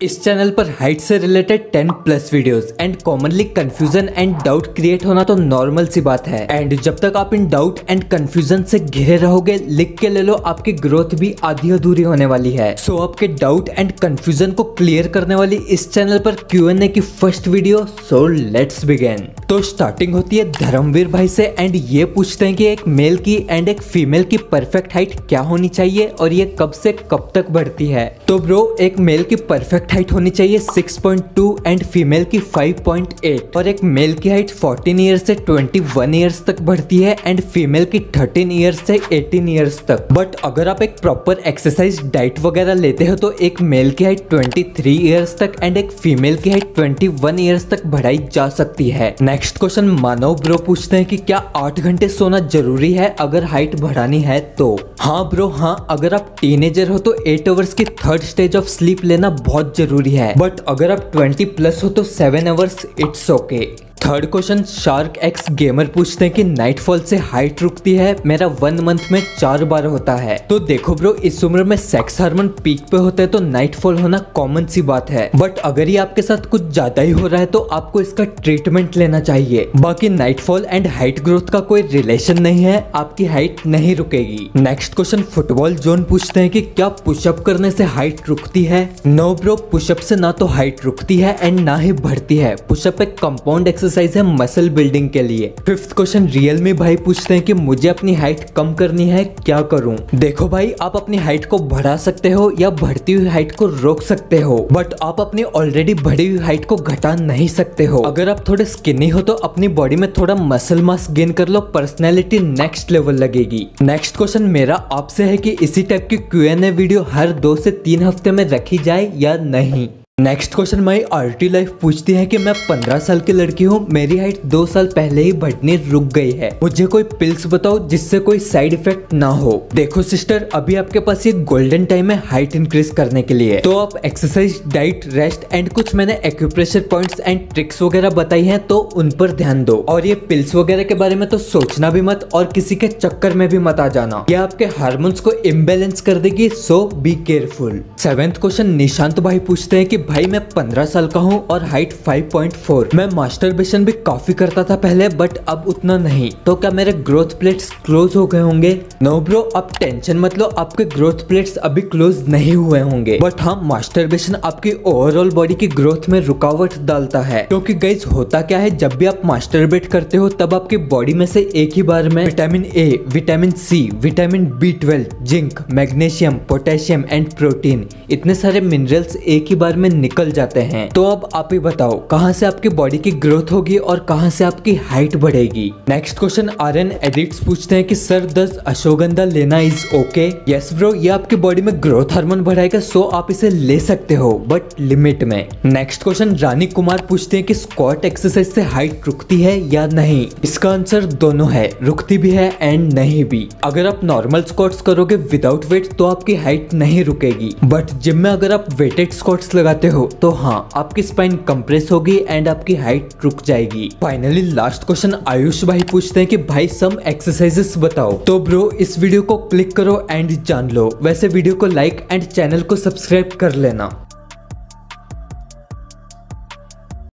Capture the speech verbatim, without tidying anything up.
इस चैनल पर हाइट से related ten plus videos and commonly confusion and doubt create होना तो नॉर्मल सी बात है। एंड जब तक आप इन डाउट एंड कंफ्यूजन से घिरे रहोगे, लिख के ले लो, आपकी ग्रोथ भी आधी अधूरी होने वाली है। सो so, आपके डाउट एंड कंफ्यूजन को क्लियर करने वाली इस चैनल पर क्यू एन ए की first video. So let's begin. तो स्टार्टिंग होती है धर्मवीर भाई से एंड ये पूछते हैं कि एक मेल की एंड एक फीमेल की परफेक्ट हाइट क्या होनी चाहिए और ये कब से कब तक बढ़ती है। तो ब्रो, एक मेल की परफेक्ट हाइट होनी चाहिए six point two and female की फाइव पॉइंट एट और एक मेल की हाइट फोर्टीन इयर्स से ट्वेंटी वन इयर्स तक बढ़ती है एंड फीमेल की थर्टीन इयर्स से एटीन इयर्स तक। बट अगर आप एक प्रॉपर एक्सरसाइज डाइट वगैरह लेते हो तो एक मेल की हाइट ट्वेंटी थ्री इयर्स तक एंड एक फीमेल की हाइट ट्वेंटी वन इयर्स तक बढ़ाई जा सकती है। नेक्स्ट क्वेश्चन मानव ब्रो पूछते हैं कि क्या आठ घंटे सोना जरूरी है अगर हाइट बढ़ानी है तो? हाँ ब्रो, हाँ, अगर आप टीनेजर हो तो एट आवर्स की थर्ड स्टेज ऑफ स्लीप लेना बहुत जरूरी है। बट अगर आप ट्वेंटी प्लस हो तो seven hours it's okay. Third question Shark X Gamer पूछते हैं कि नाइटफॉल से हाइट रुकती है, मेरा वन मंथ में चार बार होता है। तो देखो ब्रो, इस उम्र में सेक्स हार्मोन पीक पे होते हैं तो नाइटफॉल होना कॉमन सी बात है। बट अगर ये आपके साथ कुछ ज्यादा ही हो रहा है तो आपको इसका ट्रीटमेंट लेना चाहिए। बाकी नाइटफॉल एंड हाइट ग्रोथ का कोई रिलेशन नहीं है, आपकी हाइट नहीं रुकेगी। नेक्स्ट क्वेश्चन फुटबॉल जोन पूछते हैं कि क्या पुशअप करने से हाइट रुकती है? नो ब्रो, पुशअप से ना तो हाइट रुकती है एंड ना ही बढ़ती है। पुशअप एक कंपाउंड एक्सरसाइज है मसल बिल्डिंग के लिए। फिफ्थ क्वेश्चन रियलमी भाई पूछते हैं कि मुझे अपनी हाइट कम करनी है, क्या करूं? देखो भाई, आप अपनी हाइट को बढ़ा सकते हो या बढ़ती हुई हाइट को रोक सकते हो, बट आप अपनी ऑलरेडी बढ़ी हुई हाइट को घटा नहीं सकते हो। अगर आप थोड़े स्किनी हो तो अपनी बॉडी में थोड़ा मसल मास गेन कर लो, पर्सनैलिटी नेक्स्ट लेवल लगेगी। नेक्स्ट क्वेश्चन मेरा आपसे है कि इसी टाइप की क्यू एन ए वीडियो हर दो से तीन हफ्ते में रखी जाए या नहीं। Next question my arty life पूछती है कि मैं पंद्रह साल की लड़की हूँ, मेरी हाइट दो साल पहले ही बढ़नी रुक गई है, मुझे कोई पिल्स बताओ जिससे कोई साइड इफेक्ट ना हो। देखो सिस्टर, अभी आपके पास ये गोल्डन टाइम है हाइट इंक्रीज करने के लिए, तो आप एक्सरसाइज, डाइट, रेस्ट एंड कुछ मैंने एक्यूप्रेशर पॉइंट्स एंड ट्रिक्स वगैरह बताई हैं तो उन पर ध्यान दो। और ये पिल्स वगैरह के बारे में तो सोचना भी मत और किसी के चक्कर में भी मत आ जाना, ये आपके हार्मोन्स को इम्बेलेंस कर देगी, so be careful. Seventh question Nishant भाई पूछते हैं कि भाई मैं पंद्रह साल का हूँ और हाइट फाइव पॉइंट फोर, मैं मास्टरबेशन भी काफी करता था पहले बट अब उतना नहीं, तो क्या मेरे ग्रोथ प्लेट्स क्लोज हो गए होंगे? नो ब्रो, आप टेंशन मत लो, आपके ग्रोथ प्लेट्स अभी क्लोज नहीं हुए होंगे, बट हाँ, मास्टरबेशन आपकी ओवरऑल बॉडी की ग्रोथ में रुकावट डालता है। क्योंकि गाइस होता क्या है, जब भी आप मास्टरबेट करते हो तब आपकी बॉडी में से एक ही बार में vitamin A, vitamin C, vitamin B twelve, zinc, magnesium, potassium and protein, इतने सारे मिनरल्स एक ही बार में निकल जाते हैं। तो अब आप ही बताओ कहां से आपकी बॉडी की ग्रोथ होगी और कहां से आपकी हाइट बढ़ेगी। Next question R N edits पूछते हैं कि सर दस अश्वगंधा लेना इज ओके? यस ब्रो, ये आपकी बॉडी में ग्रोथ हार्मोन बढ़ाएगा, सो आप इसे ले सकते हो बट लिमिट में। नेक्स्ट क्वेश्चन रानी कुमार पूछते हैं कि स्क्वाट एक्सरसाइज से हाइट रुकती है या नहीं? इसका आंसर दोनों है, रुकती भी है एंड नहीं भी। अगर आप नॉर्मल स्क्वाट्स करोगे विदाउट वेट तो आपकी हाइट नहीं रुकेगी, बट जिम में अगर आप वेटेड स्क्वाट्स लगाते हो तो हाँ, आपकी स्पाइन कंप्रेस होगी एंड आपकी हाइट रुक जाएगी। फाइनली लास्ट क्वेश्चन आयुष भाई पूछते हैं कि भाई सम एक्सरसाइजेस बताओ। तो ब्रो, इस वीडियो को क्लिक करो एंड जान लो। वैसे वीडियो को लाइक एंड चैनल को सब्सक्राइब कर लेना।